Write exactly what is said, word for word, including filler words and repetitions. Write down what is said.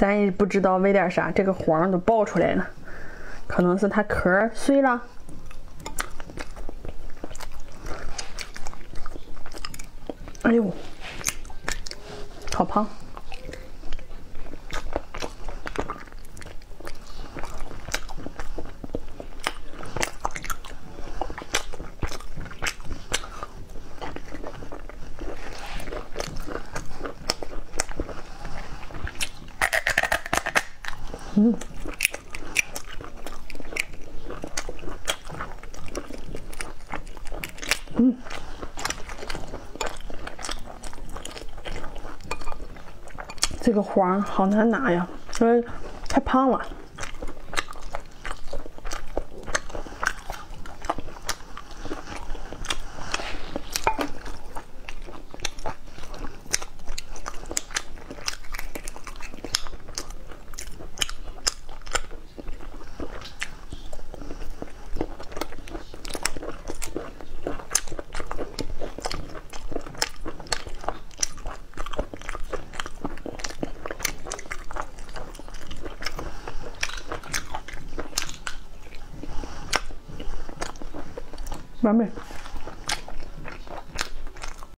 咱也不知道为点啥，这个黄都爆出来了，可能是它壳碎了。哎呦，好胖！嗯，嗯，这个黄好难拿呀，因为太胖了。完美。